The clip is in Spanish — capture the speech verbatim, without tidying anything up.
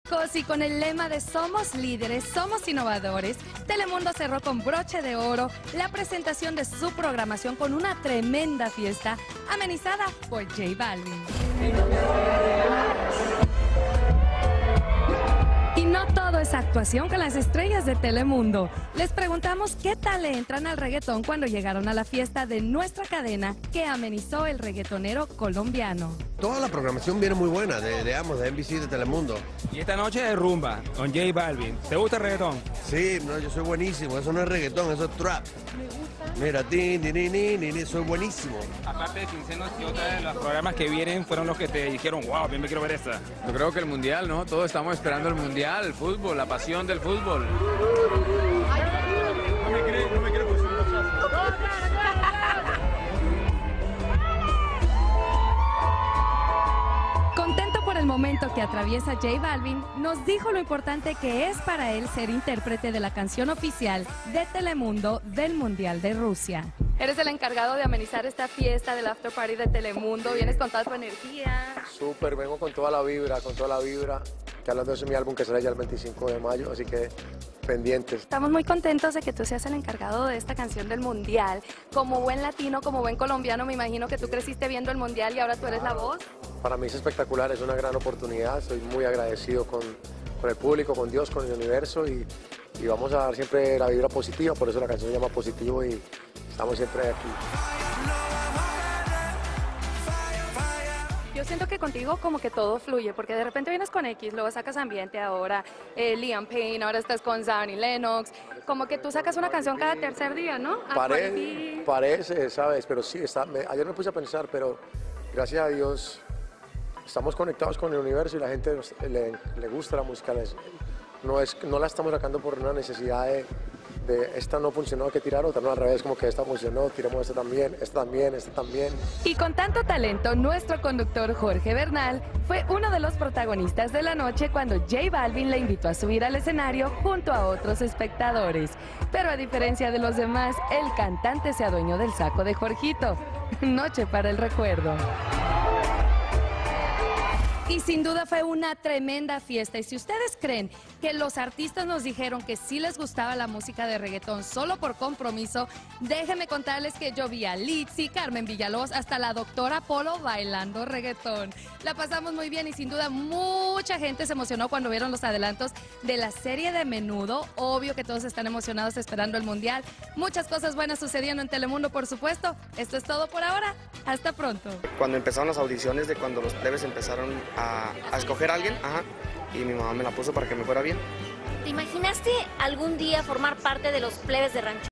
Chicos, y con el lema de Somos líderes, somos innovadores, Telemundo cerró con broche de oro la presentación de su programación con una tremenda fiesta amenizada por J Balvin. Y no todo es actuación con las estrellas de Telemundo. Les preguntamos qué tal le entran al reggaetón cuando llegaron a la fiesta de nuestra cadena que amenizó el reggaetonero colombiano. Toda la programación viene muy buena, de, de ambos, de N B C y de Telemundo. Y esta noche es rumba, con J Balvin. ¿Te gusta el reggaetón? Sí, no, yo soy buenísimo, eso no es reggaetón, eso es trap. Me gusta. Mira, tin, tin, tin, tin, tin, soy buenísimo. Aparte de Quincenos y otros de los programas que vienen fueron los que te dijeron, wow, bien me quiero ver esta. Yo creo que el Mundial, ¿no? Todos estamos esperando el Mundial, el fútbol, la pasión del fútbol. No me creo, no me creo que Contento por el momento que atraviesa J Balvin, nos dijo lo importante que es para él ser intérprete de la canción oficial de Telemundo del Mundial de Rusia. Eres el encargado de amenizar esta fiesta del after party de Telemundo, vienes con toda tu energía. Súper, vengo con toda la vibra, con toda la vibra, que hablando de eso es mi álbum que sale ya el veinticinco de mayo, así que pendientes. Estamos muy contentos de que tú seas el encargado de esta canción del Mundial. Como buen latino, como buen colombiano, me imagino que tú creciste viendo el Mundial y ahora tú eres la voz. Para mí es espectacular, es una gran oportunidad, estoy muy agradecido con, con el público, con Dios, con el universo y, y vamos a dar siempre la vibra positiva, por eso la canción se llama Positivo y estamos siempre aquí. Yo siento que contigo como que todo fluye, porque de repente vienes con X, luego sacas Ambiente ahora, eh, Liam Payne, ahora estás con Zion y Lennox, como que tú sacas una canción cada tercer día, ¿no? Pare, parece, ¿sabes? Pero sí, está, me, ayer me puse a pensar, pero gracias a Dios estamos conectados con el universo y la gente nos, le, le gusta la música. Les, no, es, no la estamos sacando por una necesidad de, de esta no funcionó, hay que tirar otra, no, al revés, como que esta funcionó, tiremos esta también, esta también, esta también. Y con tanto talento, nuestro conductor Jorge Bernal fue uno de los protagonistas de la noche cuando J Balvin le invitó a subir al escenario junto a otros espectadores. Pero a diferencia de los demás, el cantante se adueñó del saco de Jorgito. Noche para el recuerdo. Y sin duda fue una tremenda fiesta. Y si ustedes creen que los artistas nos dijeron que sí les gustaba la música de reggaetón solo por compromiso, déjenme contarles que yo vi a Litzy, Carmen Villalobos, hasta la doctora Polo bailando reggaetón. La pasamos muy bien y sin duda mucha gente se emocionó cuando vieron los adelantos de la serie de Menudo. Obvio que todos están emocionados esperando el Mundial. Muchas cosas buenas sucediendo en Telemundo, por supuesto. Esto es todo por ahora. Hasta pronto. Cuando empezaron las audiciones de cuando los plebes empezaron a, a escoger a alguien, ajá, y mi mamá me la puso para que me fuera bien. ¿Te imaginaste algún día formar parte de los plebes de rancho?